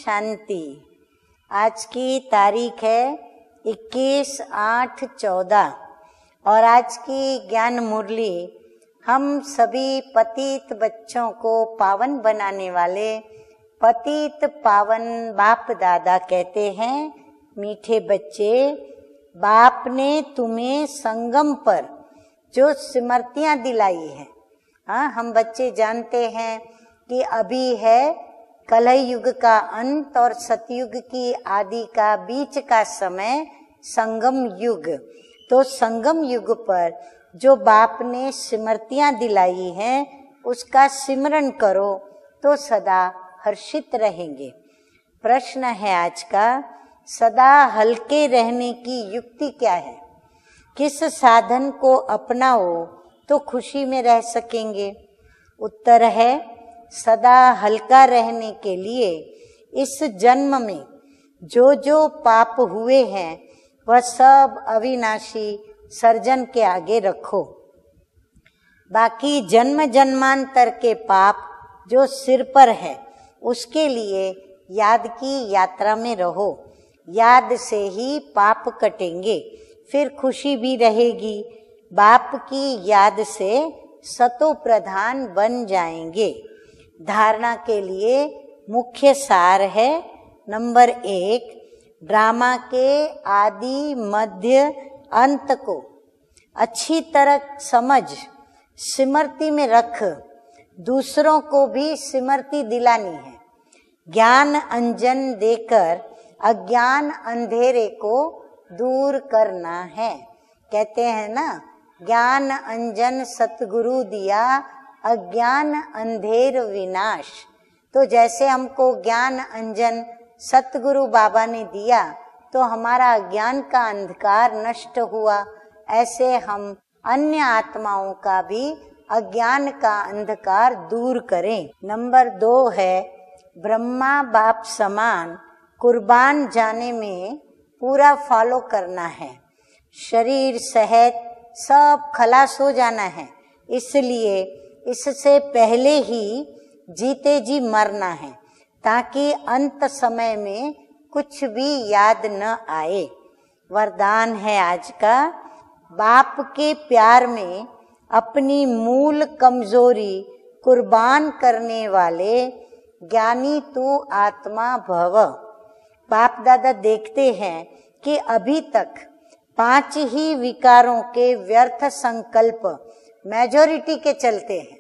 शांति। आज की तारीख है 21/8/14 और आज की ज्ञान मुरली हम सभी पतित बच्चों को पावन बनाने वाले पतित पावन बाप दादा कहते हैं। मीठे बच्चे, बाप ने तुम्हें संगम पर जो स्मृतियां दिलाई है, हाँ, हम बच्चे जानते हैं कि अभी है कलह युग का अंत और सतयुग की आदि का बीच का समय संगम युग। तो संगम युग पर जो बाप ने स्मृतियां दिलाई हैं उसका सिमरन करो तो सदा हर्षित रहेंगे। प्रश्न है आज का, सदा हल्के रहने की युक्ति क्या है? किस साधन को अपनाओ तो खुशी में रह सकेंगे? उत्तर है, सदा हल्का रहने के लिए इस जन्म में जो जो पाप हुए हैं वह सब अविनाशी सर्जन के आगे रखो। बाकी जन्म जन्मांतर के पाप जो सिर पर है उसके लिए याद की यात्रा में रहो। याद से ही पाप कटेंगे, फिर खुशी भी रहेगी। बाप की याद से सतो प्रधान बन जाएंगे। धारणा के लिए मुख्य सार है, नंबर 1, ड्रामा के आदि मध्य अंत को अच्छी तरह समझ स्मृति में रख। दूसरों को भी स्मृति दिलानी है। ज्ञान अंजन देकर अज्ञान अंधेरे को दूर करना है। कहते हैं ना, ज्ञान अंजन सतगुरु दिया अज्ञान अंधेर विनाश। तो जैसे हमको ज्ञान अंजन सतगुरु बाबा ने दिया तो हमारा अज्ञान का अंधकार नष्ट हुआ, ऐसे हम अन्य आत्माओं का भी अज्ञान का अंधकार दूर करें। नंबर 2 है, ब्रह्मा बाप समान कुर्बान जाने में पूरा फॉलो करना है। शरीर सेहत सब खलास हो जाना है, इसलिए इससे पहले ही जीते जी मरना है ताकि अंत समय में कुछ भी याद न आए। वरदान है आज का, बाप के प्यार में अपनी मूल कमजोरी कुर्बान करने वाले ज्ञानी तू आत्मा भव। बाप दादा देखते हैं कि अभी तक 5 ही विकारों के व्यर्थ संकल्प मेजॉरिटी के चलते हैं।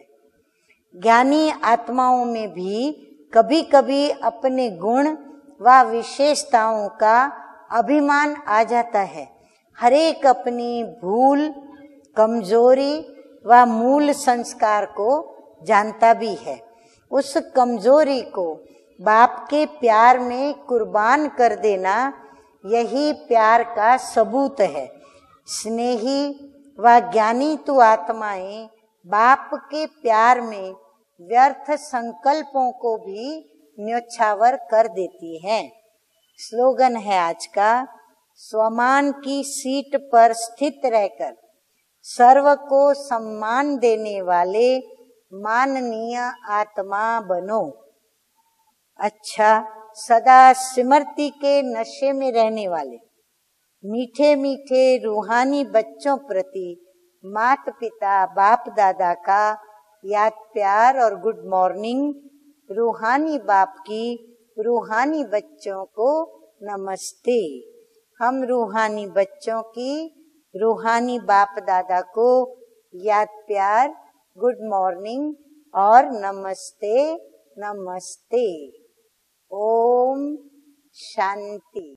ज्ञानी आत्माओं में भी कभी कभी अपने गुण व विशेषताओं का अभिमान आ जाता है। हरेक अपनी भूल, कमजोरी व मूल संस्कार को जानता भी है। उस कमजोरी को बाप के प्यार में कुर्बान कर देना यही प्यार का सबूत है। स्नेही व ज्ञानी तू आत्माएं बाप के प्यार में व्यर्थ संकल्पों को भी न्योछावर कर देती हैं। स्लोगन है आज का, स्वमान की सीट पर स्थित रहकर सर्व को सम्मान देने वाले माननीय आत्मा बनो। अच्छा, सदा स्मृति के नशे में रहने वाले मीठे मीठे रूहानी बच्चों प्रति माता पिता बाप दादा का याद प्यार और गुड मॉर्निंग। रूहानी बाप की रूहानी बच्चों को नमस्ते। हम रूहानी बच्चों की रूहानी बाप दादा को याद प्यार, गुड मॉर्निंग और नमस्ते नमस्ते। ओम शांति।